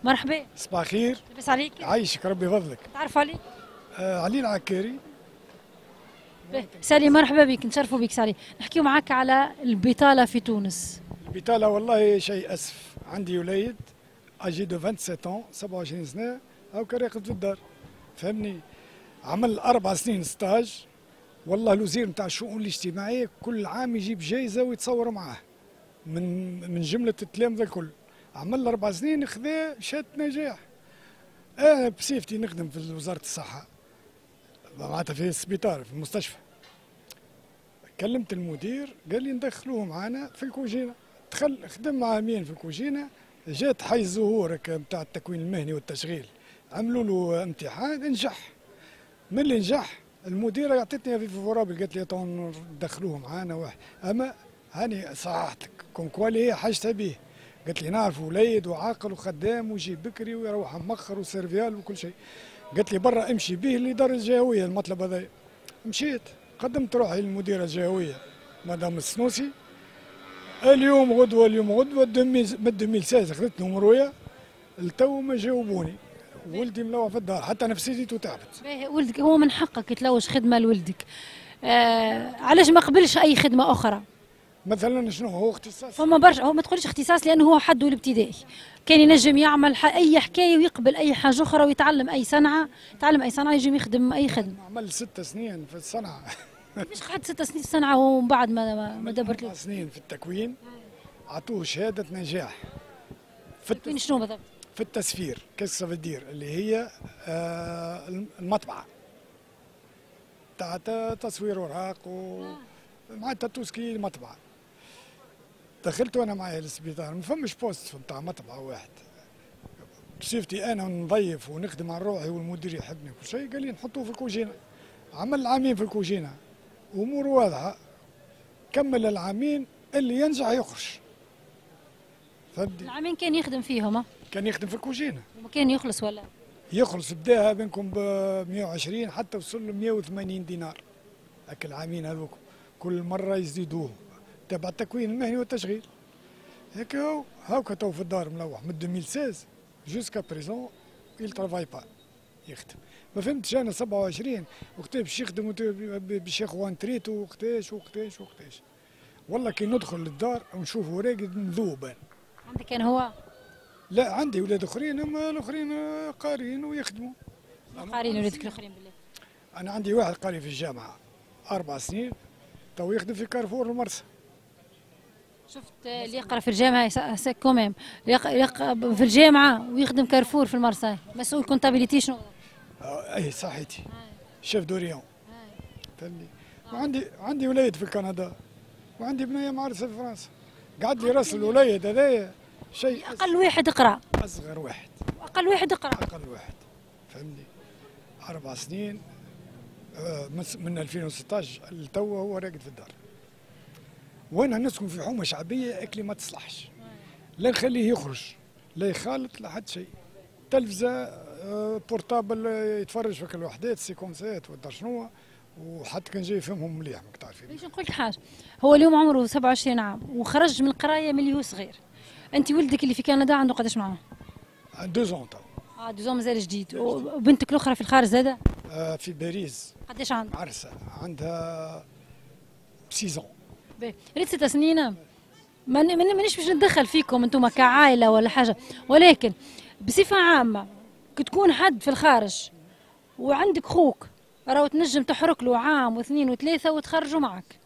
مرحبا. صباح الخير. لاباس عليك؟ عايشك ربي يفضلك. تعرف عليك؟ علي العكاري. سالي مرحبا بك، نتشرفوا بك سالي. نحكيو معاك على البطالة في تونس. البطالة والله شيء أسف، عندي وليد أجي دو 27 27 سنة هاكا راقد في الدار، فهمني. عمل 4 سنين ستاج، والله الوزير نتاع الشؤون الاجتماعية كل عام يجيب جايزة ويتصور معاه من جملة التلامذة الكل. عمل 4 سنين خذا شهادة نجاح. أنا بصفتي نخدم في وزارة الصحة، معناتها في السبيطار في المستشفى. كلمت المدير قال لي ندخلوه معنا في الكوجينه. دخل خدم عامين في الكوجينه، جات حي الزهور نتاع التكوين المهني والتشغيل، عملوا له امتحان نجح. من اللي نجح المديره عطتني في فورابل، قالت لي تو ندخلوه معنا واحد. اما هاني صححتك كون كوالي هي حاجتها به. قالت لي نعرف وليد وعاقل وخدام ويجي بكري ويروح مخر وسيرفيال وكل شيء. قالت لي برا امشي به لدار الجهويه المطلب هذا. مشيت قدمت روحي للمديره الجهويه مدام السنوسي. اليوم غدوه من 2016 خذت نمرويه التو ما جاوبوني. ولدي ملوع في الدار حتى نفسيته تعبت. ولدك هو من حقك تلوج خدمه لولدك. علاش ما قبلش اي خدمه اخرى؟ مثلا شنو هو اختصاص؟ فما برشا، هو ما تقولش اختصاص لانه هو حده الابتدائي. كان ينجم يعمل اي حكايه ويقبل اي حاجه اخرى ويتعلم اي صنعه، يجي يخدم اي خدمه. عمل 6 سنين في الصنعه. مش قعد 6 سنين في الصنعه ومن بعد ما دبرت له 4 سنين في التكوين، عطوه شهاده نجاح. في التكوين شنو بالضبط؟ في التسفير كيس سافدير اللي هي المطبعه تاع تصوير اوراق معناتها توسكي المطبعه. دخلت وانا معايا للسبيطار، ما فماش بوست نتاع مطبعه واحد. شفتي انا نضيف ونخدم على روحي والمدير يحبني كل شيء، قال لي نحطوه في الكوجينه. عمل عامين في الكوجينه، امور واضحه. كمل العامين اللي ينجح يخرج. فهمتي؟ العامين كان يخدم فيهم؟ كان يخدم في الكوجينه. وما كان يخلص ولا؟ يخلص بداها بينكم ب 120 حتى وصل ل 180 دينار. هاك العامين هذوك كل مره يزيدوه تبع التكوين المهني والتشغيل. هيك هاكا تو في الدار ملوح من 2016 جوسكا بريزون il travaille pas يخدم. ما فهمتش انا 27 وقتاش باش يخدم باش ياخذ تريتو وقتاش. والله كي ندخل للدار ونشوفه راقد نذوب. عندك كان هو؟ لا عندي اولاد اخرين، اما الاخرين قاريين ويخدموا. قاريين ولادك الاخرين بالله؟ انا عندي واحد قاري في الجامعه 4 سنين تو يخدم في كارفور المرسى. شفت اللي يقرا في الجامعه كوميم يقرا في الجامعه ويخدم كارفور في المرسى، مسؤول كونتابيليتي شنو؟ اي صحيتي شيف دوريون. فهمني. وعندي وليد في كندا وعندي بنيه معرسه في فرنسا. قعد لي راس الوليد هذايا شيء اقل واحد اقرا. اصغر واحد. اقل واحد اقرا. اقل واحد. فهمني. 4 سنين من 2016 لتوا هو راقد في الدار. وانا نسكن في حومه شعبيه اكلي ما تصلحش. لا نخليه يخرج لا يخالط لا حد شيء. تلفزه بورتابل يتفرج في كل وحدات سيكونسات ودار شنو، وحتى كان جاي يفهمهم مليح ماك تعرفين. باش نقول لك حاجه، هو اليوم عمره 27 عام وخرج من القرايه من اللي هو صغير. انت ولدك اللي في كندا عنده قداش معاه؟ 2 زون تو. 2 مازال جديد. وبنتك الاخرى في الخارج زاده؟ في باريس. قداش عندها؟ عرسه عندها 6 زون. ريت 6 سنين. مانيش باش نتدخل فيكم انتم كعائله ولا حاجه، ولكن بصفه عامه كي تكون حد في الخارج وعندك خوك راهو تنجم تحرك له عام واثنين وثلاثه وتخرجوا معك.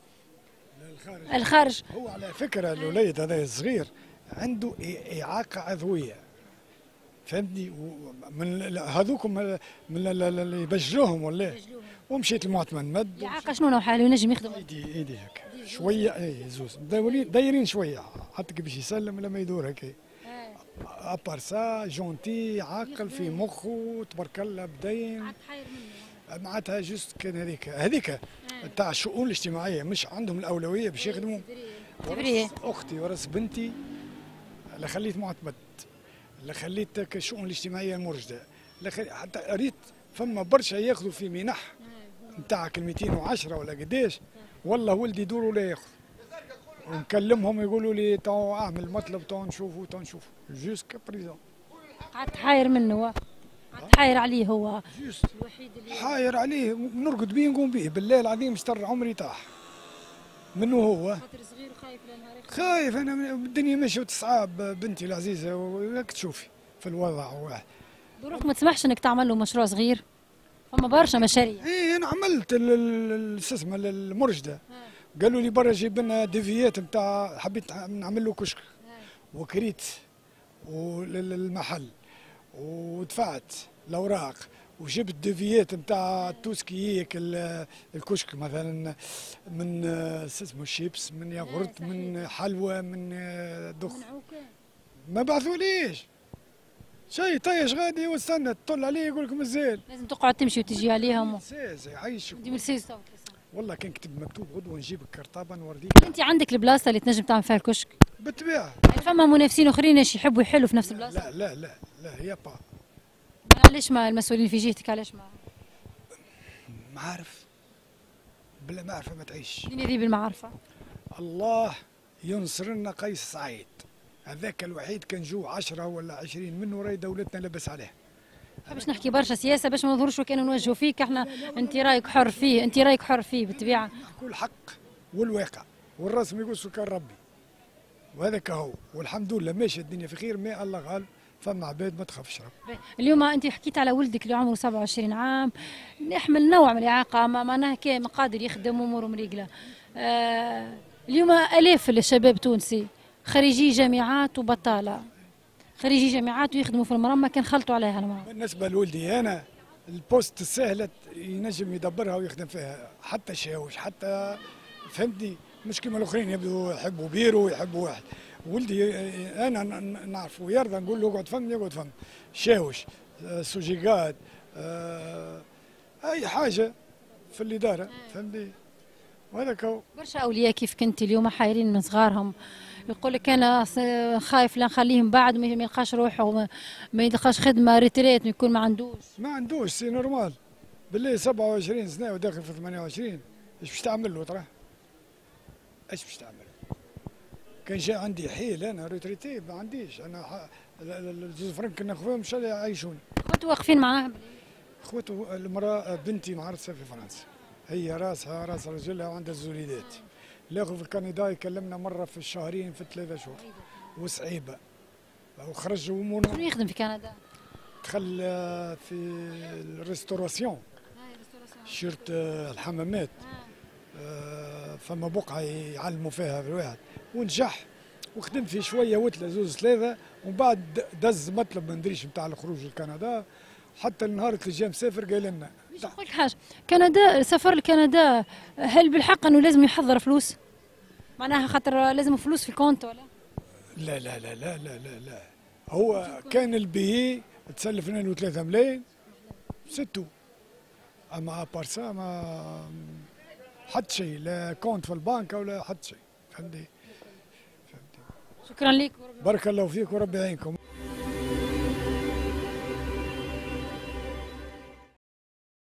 الخارج هو على فكره الوليد هذا الصغير عنده اعاقه عضويه. فهمتني. من هذوكم من اللي يبجلوهم ولا ومشيت المعتمد مد. اعاقه شنو نوع حاله ينجم يخدم؟ ايدي هكا شويه. اي زوز دايرين شويه حتى باش يسلم لما يدور هكا. ابار سا جونتي عاقل في مخه تبارك الله بدين. معناتها جوست كان هذيك تاع الشؤون الاجتماعيه مش عندهم الاولويه باش يخدموا. اختي ورث بنتي لا خليت معتمد لا خليت الشؤون الاجتماعيه المرشده حتى قريت فما برشا ياخذوا في منح نتاعك 210 ولا قداش. والله ولدي يدور ولا ياخذ ونكلمهم يقولوا لي تو اعمل مطلب تو نشوفوا جوسكا بريزون. قعدت حاير منه قعدت حاير عليه هو جوست الوحيد اللي حاير عليه، نرقد بيه نقوم بيه بالليل العظيم، شطر عمري طاح منه هو. خاطر صغير وخايف لنهار خايف انا الدنيا ماشيه وتصعب بنتي العزيزه، وراك تشوفي في الوضع واحد. دروك ما تسمحش انك تعمل له مشروع صغير؟ فما برشا مشاريع. ايه انا عملت شو اسمه المرشده، قالوا لي برا جيب لنا ديفيات نتاع، حبيت نعمل له كشك وكريت وللمحل، ودفعت الاوراق وجبت ديفيات نتاع توسكييك الكشك مثلا، من شو اسمه الشيبس، من ياغورت، من حلوى، من دخ. ما بعثوليش شيء، طيش غادي واستنى تطل عليه يقول لك مازال. لازم تقعد تمشي وتجي عليهم. سيز يعيشك. دي مرسيدس. والله كان كتب مكتوب غدوه نجيب الكرطابه نوريك. انت عندك البلاصه اللي تنجم تعمل فيها الكشك؟ بالطبيعه. يعني فما منافسين اخرين ايش يحبوا يحلوا في نفس البلاصه؟ لا لا لا لا يا با. علاش ما المسؤولين في جهتك علاش ما؟ معارف بلا معرفه ما تعيش. الدنيا ذي بالمعرفه. الله ينصر لنا قيس سعيد، هذاك الوحيد كان جو 10 ولا 20 منه راهي دولتنا لبس عليه. باش نحكي برشا سياسه باش ما نظهرش وكانوا نوجهوا فيك احنا، انت رايك حر فيه، انت رايك حر فيه بالطبيعه. نحكوا الحق والواقع والرسم يقول سكان ربي، وهذاك هو، والحمد لله ماشي الدنيا في خير، ما الله غالب، فما عباد ما تخافش رب. اليوم انت حكيت على ولدك اللي عمره 27 عام، يحمل نوع من الاعاقه، معناها كان قادر يخدم اموره مريقله. اليوم الاف الشباب التونسي خريجي جامعات وبطاله، خريجي جامعات ويخدموا في المرمى، كان خلطوا عليها المرمى. بالنسبه لولدي انا البوست السهله ينجم يدبرها ويخدم فيها، حتى شاوش حتى، فهمتني، مش كيما الاخرين يبدو يحبوا بيرو ويحبوا واحد. ولدي انا نعرفه يرضى نقول له اقعد فم يقعد فم، شاوش، سوجيقات، اي حاجه في الاداره، فهمتني، وهذاك هو. برشا اولياء كيف كنت اليوم حايرين من صغارهم، يقول لك انا خايف لا نخليهم بعد ما يلقاش روحه ما يلقاش خدمه ريتريت، يكون ما عندوش سي نورمال. بالله 27 سنه وداخل في 28، ايش باش تعمل له تراه؟ ايش باش تعمل؟ كان جاء عندي حيل انا ريتريتي ما عنديش انا الزوز فرنك ناخذهم مش يعيشوني. خوتو واقفين معاهم؟ خوته المراه بنتي معرسه في فرنسا، هي راسها راس رجلها وعندها الزوليدات. الاخو في كندا يكلمنا مره في الشهرين في 3 شهور، وصعيبه، وخرج امورنا. شنو يخدم في كندا؟ دخل في الريستوراسيون، شرت الحمامات، فما بقعه يعلموا فيها في الواحد، ونجح وخدم فيه شويه وتله زوز ثلاثه، ومن بعد دز مطلب ما ندريش نتاع الخروج لكندا، حتى النهار اللي جا مسافر قال لنا. باش نقول لك حاجه، كندا سفر لكندا هل بالحق انه لازم يحضر فلوس؟ معناها خاطر لازم فلوس في الكونت ولا؟ لا لا لا لا لا لا لا، هو كان البي تسلف لنا 3 ملايين ستو، اما بارسا ما حتى شيء، لا كونت في البنك ولا حتى شيء، فهمتي. شكرا لك. بارك الله فيك وربي يعينكم.